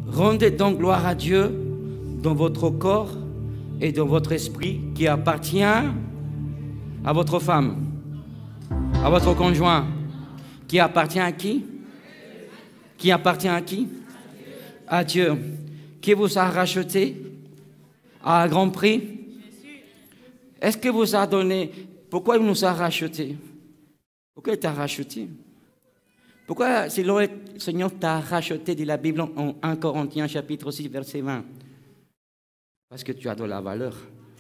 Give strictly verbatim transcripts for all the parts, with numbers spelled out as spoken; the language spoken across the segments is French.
Rendez donc gloire à Dieu dans votre corps et dans votre esprit qui appartient à votre femme, à votre conjoint, qui appartient à qui? Qui appartient à qui? À Dieu. Qui vous a racheté à un grand prix? Est-ce que vous a donné? Pourquoi il nous a racheté? Pourquoi il t'a racheté? Pourquoi si le Seigneur t'a racheté, dit la Bible en un Corinthiens chapitre six, verset vingt? Parce que tu as de la valeur.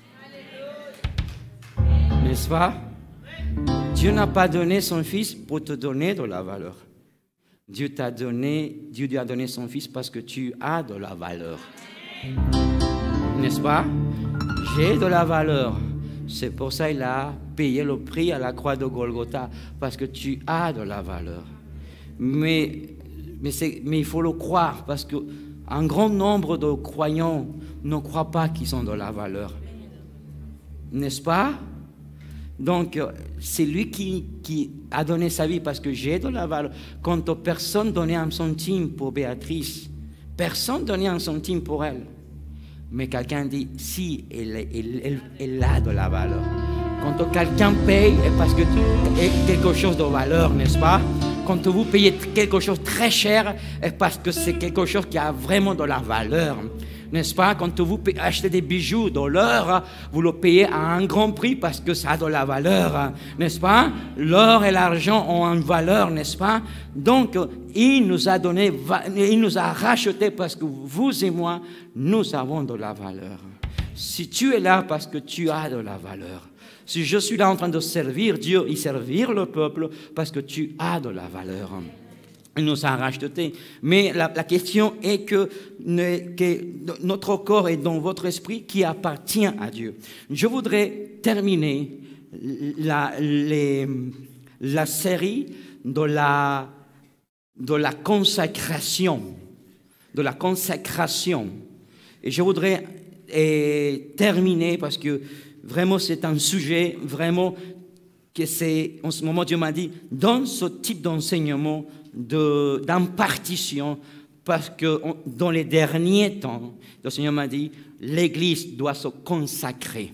N'est-ce pas? Dieu n'a pas donné son Fils pour te donner de la valeur. Dieu t'a donné, Dieu lui a donné son Fils parce que tu as de la valeur. N'est-ce pas? J'ai de la valeur. C'est pour ça qu'il a payé le prix à la croix de Golgotha, parce que tu as de la valeur. Mais, mais, mais il faut le croire, parce qu'un grand nombre de croyants ne croient pas qu'ils ont de la valeur. N'est-ce pas? Donc, c'est lui qui, qui a donné sa vie, parce que j'ai de la valeur. Quand personne donnait un centime pour Béatrice, personne donnait un centime pour elle. Mais quelqu'un dit, si, elle, elle, elle, elle a de la valeur. Quand quelqu'un paye, c'est parce que c'est quelque chose de valeur, n'est-ce pas? Quand vous payez quelque chose de très cher, c'est parce que c'est quelque chose qui a vraiment de la valeur. N'est-ce pas? Quand vous achetez des bijoux de l'or, vous le payez à un grand prix parce que ça a de la valeur. N'est-ce pas? L'or et l'argent ont une valeur, n'est-ce pas? Donc, il nous a donné, il nous a racheté parce que vous et moi, nous avons de la valeur. Si tu es là parce que tu as de la valeur, si je suis là en train de servir Dieu et servir le peuple parce que tu as de la valeur, il nous a racheté. Mais la, la question est que, que notre corps est dans votre esprit qui appartient à Dieu. Je voudrais terminer la, les, la série de la, de la consacration. De la consacration. Et je voudrais et, terminer parce que vraiment c'est un sujet vraiment que c'est, en ce moment Dieu m'a dit, dans ce type d'enseignement, d'impartition, parce que on, dans les derniers temps, le Seigneur m'a dit, l'Église doit se consacrer.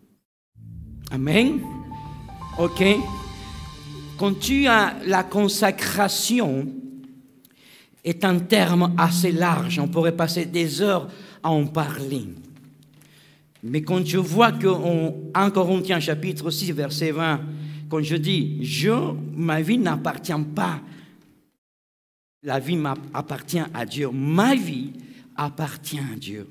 Amen. Ok. Quand tu as la consacration, est un terme assez large. On pourrait passer des heures à en parler. Mais quand je vois qu'en un Corinthiens chapitre six, verset vingt, quand je dis, je, ma vie n'appartient pas, la vie appartient à Dieu, ma vie appartient à Dieu.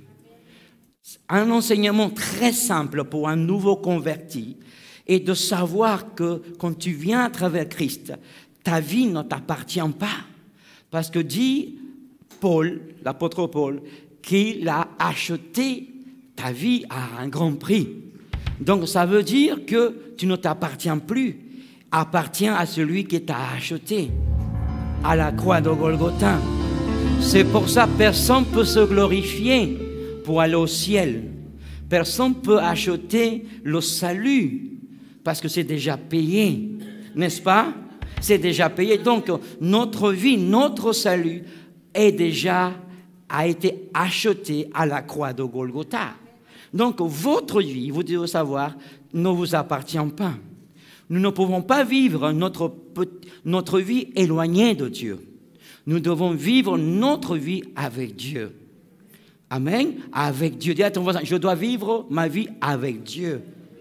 Un enseignement très simple pour un nouveau converti est de savoir que quand tu viens à travers Christ, ta vie ne t'appartient pas. Parce que dit Paul, l'apôtre Paul, qu'il a acheté ta vie à un grand prix. Donc ça veut dire que tu ne t'appartiens plus, appartiens à celui qui t'a acheté à la croix de Golgotha. C'est pour ça que personne ne peut se glorifier pour aller au ciel. Personne ne peut acheter le salut parce que c'est déjà payé, n'est-ce pas? C'est déjà payé. Donc notre vie, notre salut est déjà, a été acheté à la croix de Golgotha. Donc votre vie, vous devez savoir, ne vous appartient pas. Nous ne pouvons pas vivre notre, notre vie éloignée de Dieu. Nous devons vivre notre vie avec Dieu. Amen. Avec Dieu. Dis à ton voisin, je dois vivre ma vie avec Dieu.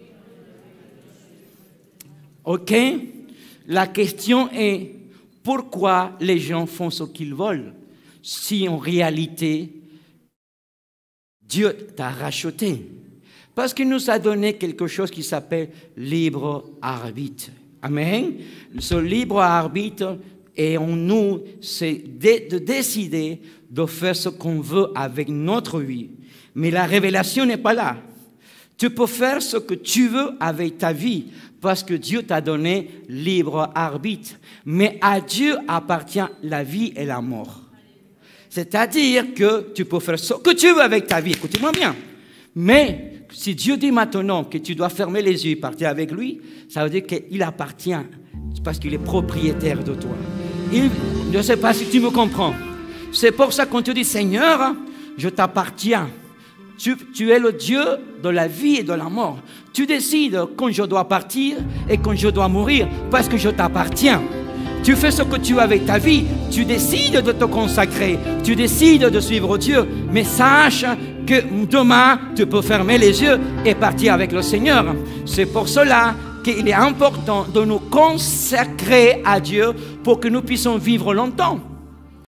Ok? La question est, pourquoi les gens font ce qu'ils veulent si en réalité, Dieu t'a racheté? Parce qu'il nous a donné quelque chose qui s'appelle libre arbitre. Amen. Ce libre arbitre est en nous, c'est de décider de faire ce qu'on veut avec notre vie. Mais la révélation n'est pas là. Tu peux faire ce que tu veux avec ta vie parce que Dieu t'a donné libre arbitre. Mais à Dieu appartient la vie et la mort. C'est-à-dire que tu peux faire ce que tu veux avec ta vie. Écoutez-moi bien. Mais si Dieu dit maintenant que tu dois fermer les yeux et partir avec lui, ça veut dire qu'il appartient parce qu'il est propriétaire de toi. Il, je ne sais pas si tu me comprends. C'est pour ça qu'on te dit, Seigneur, je t'appartiens. Tu, tu es le Dieu de la vie et de la mort. Tu décides quand je dois partir et quand je dois mourir parce que je t'appartiens. Tu fais ce que tu as avec ta vie. Tu décides de te consacrer. Tu décides de suivre Dieu. Mais sache que demain, tu peux fermer les yeux et partir avec le Seigneur. C'est pour cela qu'il est important de nous consacrer à Dieu pour que nous puissions vivre longtemps.